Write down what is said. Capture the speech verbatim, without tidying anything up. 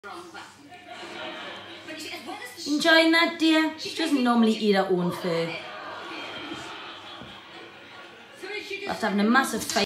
Enjoying that, dear? She doesn't normally eat her own food. After having a massive fight.